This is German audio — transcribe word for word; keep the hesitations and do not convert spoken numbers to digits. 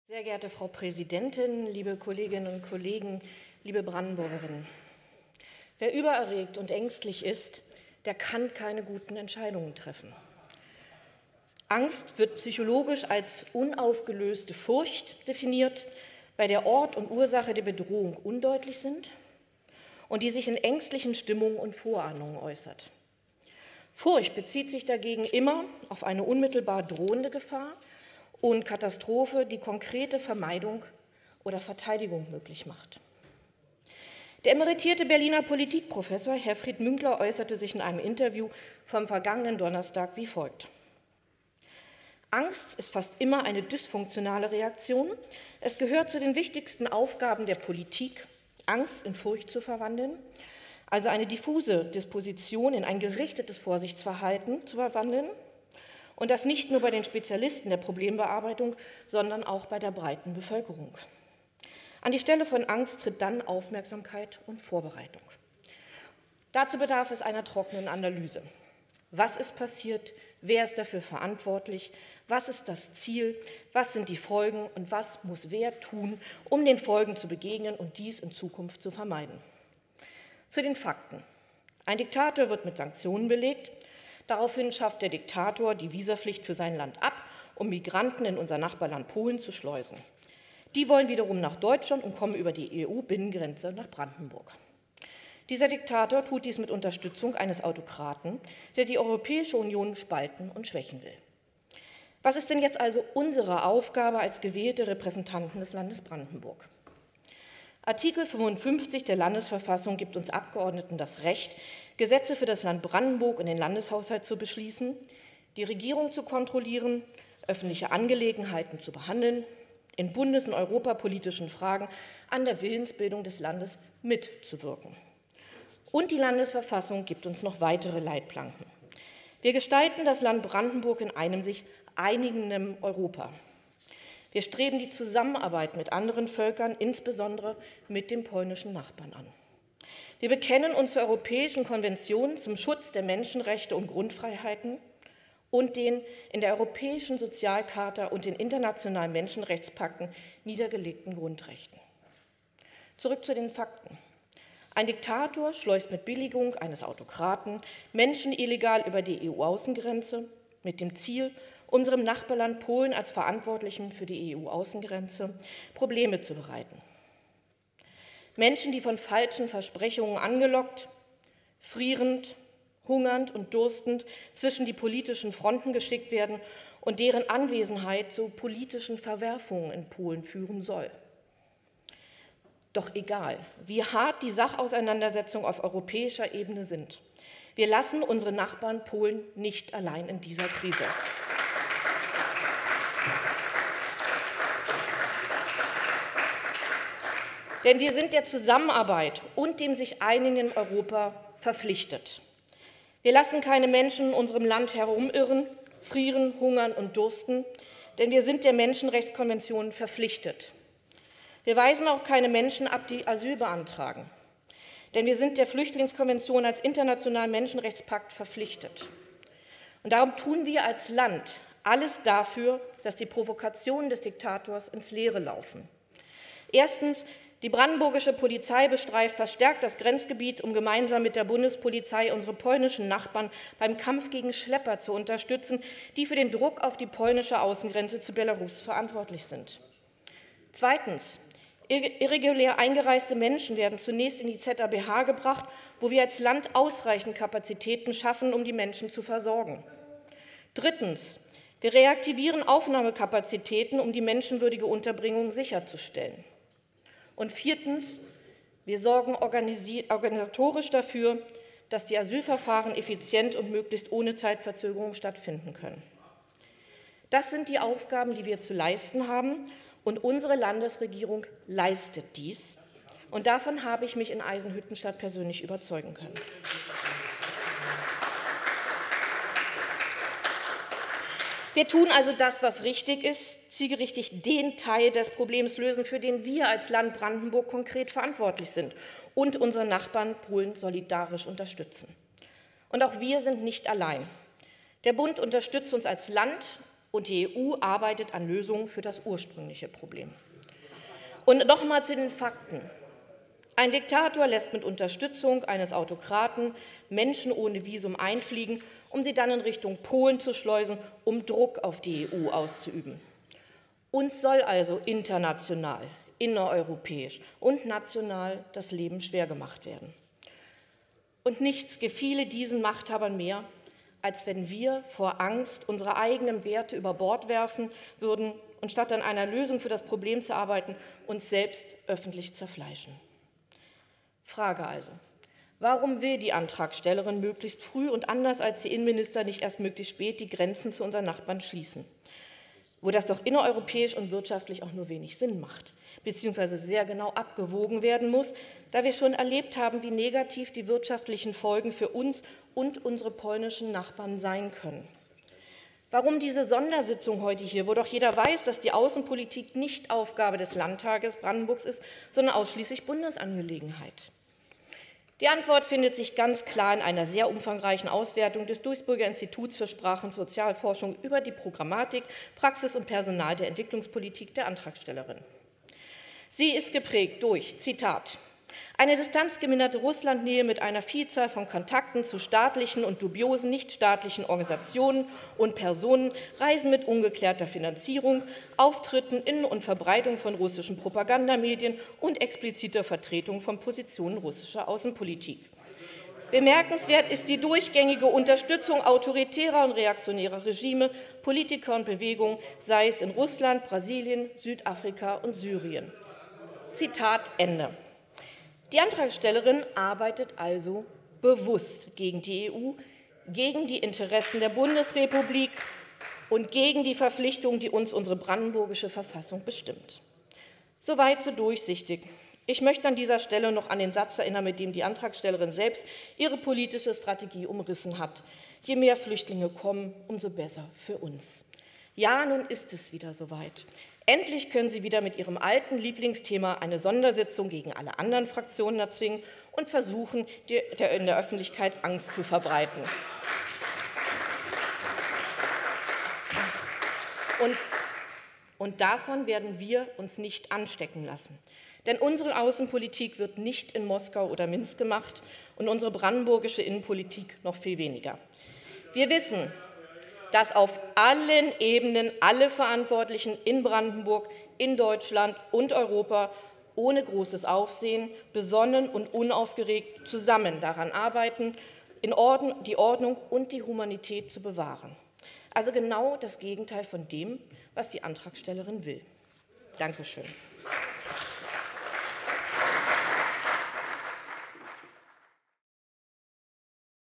Sehr geehrte Frau Präsidentin, liebe Kolleginnen und Kollegen, liebe Brandenburgerinnen! Wer übererregt und ängstlich ist, der kann keine guten Entscheidungen treffen. Angst wird psychologisch als unaufgelöste Furcht definiert, bei der Ort und Ursache der Bedrohung undeutlich sind und die sich in ängstlichen Stimmungen und Vorahnungen äußert. Furcht bezieht sich dagegen immer auf eine unmittelbar drohende Gefahr und Katastrophe, die konkrete Vermeidung oder Verteidigung möglich macht. Der emeritierte Berliner Politikprofessor Herfried Münkler äußerte sich in einem Interview vom vergangenen Donnerstag wie folgt: Angst ist fast immer eine dysfunktionale Reaktion. Es gehört zu den wichtigsten Aufgaben der Politik, Angst in Furcht zu verwandeln, also eine diffuse Disposition in ein gerichtetes Vorsichtsverhalten zu verwandeln. Und das nicht nur bei den Spezialisten der Problembearbeitung, sondern auch bei der breiten Bevölkerung. An die Stelle von Angst tritt dann Aufmerksamkeit und Vorbereitung. Dazu bedarf es einer trockenen Analyse. Was ist passiert? Wer ist dafür verantwortlich? Was ist das Ziel? Was sind die Folgen? Und was muss wer tun, um den Folgen zu begegnen und dies in Zukunft zu vermeiden? Zu den Fakten. Ein Diktator wird mit Sanktionen belegt. Daraufhin schafft der Diktator die Visapflicht für sein Land ab, um Migranten in unser Nachbarland Polen zu schleusen. Die wollen wiederum nach Deutschland und kommen über die E U-Binnengrenze nach Brandenburg. Dieser Diktator tut dies mit Unterstützung eines Autokraten, der die Europäische Union spalten und schwächen will. Was ist denn jetzt also unsere Aufgabe als gewählte Repräsentanten des Landes Brandenburg? Artikel fünfundfünfzig der Landesverfassung gibt uns Abgeordneten das Recht, Gesetze für das Land Brandenburg und den Landeshaushalt zu beschließen, die Regierung zu kontrollieren, öffentliche Angelegenheiten zu behandeln, in bundes- und europapolitischen Fragen an der Willensbildung des Landes mitzuwirken. Und die Landesverfassung gibt uns noch weitere Leitplanken. Wir gestalten das Land Brandenburg in einem sich einigenden Europa. Wir streben die Zusammenarbeit mit anderen Völkern, insbesondere mit dem polnischen Nachbarn, an. Wir bekennen uns zur Europäischen Konvention zum Schutz der Menschenrechte und Grundfreiheiten und den in der Europäischen Sozialcharta und den internationalen Menschenrechtspakten niedergelegten Grundrechten. Zurück zu den Fakten. Ein Diktator schleust mit Billigung eines Autokraten Menschen illegal über die E U-Außengrenze mit dem Ziel, unserem Nachbarland Polen als Verantwortlichen für die E U-Außengrenze Probleme zu bereiten. Menschen, die von falschen Versprechungen angelockt, frierend, hungernd und durstend zwischen die politischen Fronten geschickt werden und deren Anwesenheit zu politischen Verwerfungen in Polen führen soll. Doch egal, wie hart die Sachauseinandersetzungen auf europäischer Ebene sind, wir lassen unsere Nachbarn Polen nicht allein in dieser Krise. Denn wir sind der Zusammenarbeit und dem sich einigen Europa verpflichtet. Wir lassen keine Menschen in unserem Land herumirren, frieren, hungern und dursten, denn wir sind der Menschenrechtskonvention verpflichtet. Wir weisen auch keine Menschen ab, die Asyl beantragen, denn wir sind der Flüchtlingskonvention als internationalen Menschenrechtspakt verpflichtet. Und darum tun wir als Land alles dafür, dass die Provokationen des Diktators ins Leere laufen. Erstens: Die brandenburgische Polizei bestreift verstärkt das Grenzgebiet, um gemeinsam mit der Bundespolizei unsere polnischen Nachbarn beim Kampf gegen Schlepper zu unterstützen, die für den Druck auf die polnische Außengrenze zu Belarus verantwortlich sind. Zweitens: Irregulär eingereiste Menschen werden zunächst in die Z A B H gebracht, wo wir als Land ausreichend Kapazitäten schaffen, um die Menschen zu versorgen. Drittens: Wir reaktivieren Aufnahmekapazitäten, um die menschenwürdige Unterbringung sicherzustellen. Und viertens: Wir sorgen organisatorisch dafür, dass die Asylverfahren effizient und möglichst ohne Zeitverzögerung stattfinden können. Das sind die Aufgaben, die wir zu leisten haben, und unsere Landesregierung leistet dies. Und davon habe ich mich in Eisenhüttenstadt persönlich überzeugen können. Wir tun also das, was richtig ist, zielgerichtet den Teil des Problems lösen, für den wir als Land Brandenburg konkret verantwortlich sind und unsere Nachbarn Polen solidarisch unterstützen. Und auch wir sind nicht allein. Der Bund unterstützt uns als Land und die E U arbeitet an Lösungen für das ursprüngliche Problem. Und noch einmal zu den Fakten. Ein Diktator lässt mit Unterstützung eines Autokraten Menschen ohne Visum einfliegen, um sie dann in Richtung Polen zu schleusen, um Druck auf die E U auszuüben. Uns soll also international, innereuropäisch und national das Leben schwer gemacht werden. Und nichts gefiele diesen Machthabern mehr, als wenn wir vor Angst unsere eigenen Werte über Bord werfen würden und statt an einer Lösung für das Problem zu arbeiten, uns selbst öffentlich zerfleischen. Frage also, warum will die Antragstellerin möglichst früh und anders als die Innenminister nicht erst möglichst spät die Grenzen zu unseren Nachbarn schließen, wo das doch innereuropäisch und wirtschaftlich auch nur wenig Sinn macht, beziehungsweise sehr genau abgewogen werden muss, da wir schon erlebt haben, wie negativ die wirtschaftlichen Folgen für uns und unsere polnischen Nachbarn sein können. Warum diese Sondersitzung heute hier, wo doch jeder weiß, dass die Außenpolitik nicht Aufgabe des Landtages Brandenburgs ist, sondern ausschließlich Bundesangelegenheit? Die Antwort findet sich ganz klar in einer sehr umfangreichen Auswertung des Duisburger Instituts für Sprach- und Sozialforschung über die Programmatik, Praxis und Personal der Entwicklungspolitik der Antragstellerin. Sie ist geprägt durch, Zitat, eine distanzgeminderte Russlandnähe mit einer Vielzahl von Kontakten zu staatlichen und dubiosen nichtstaatlichen Organisationen und Personen, Reisen mit ungeklärter Finanzierung, Auftritten in und Verbreitung von russischen Propagandamedien und expliziter Vertretung von Positionen russischer Außenpolitik. Bemerkenswert ist die durchgängige Unterstützung autoritärer und reaktionärer Regime, Politiker und Bewegungen, sei es in Russland, Brasilien, Südafrika und Syrien. Zitat Ende. Die Antragstellerin arbeitet also bewusst gegen die E U, gegen die Interessen der Bundesrepublik und gegen die Verpflichtungen, die uns unsere brandenburgische Verfassung bestimmt. Soweit so durchsichtig. Ich möchte an dieser Stelle noch an den Satz erinnern, mit dem die Antragstellerin selbst ihre politische Strategie umrissen hat. Je mehr Flüchtlinge kommen, umso besser für uns. Ja, nun ist es wieder soweit. Endlich können Sie wieder mit Ihrem alten Lieblingsthema eine Sondersitzung gegen alle anderen Fraktionen erzwingen und versuchen, in der Öffentlichkeit Angst zu verbreiten. Und, und davon werden wir uns nicht anstecken lassen. Denn unsere Außenpolitik wird nicht in Moskau oder Minsk gemacht und unsere brandenburgische Innenpolitik noch viel weniger. Wir wissen, dass auf allen Ebenen alle Verantwortlichen in Brandenburg, in Deutschland und Europa ohne großes Aufsehen, besonnen und unaufgeregt zusammen daran arbeiten, in Ordnung, die Ordnung und die Humanität zu bewahren. Also genau das Gegenteil von dem, was die Antragstellerin will. Dankeschön.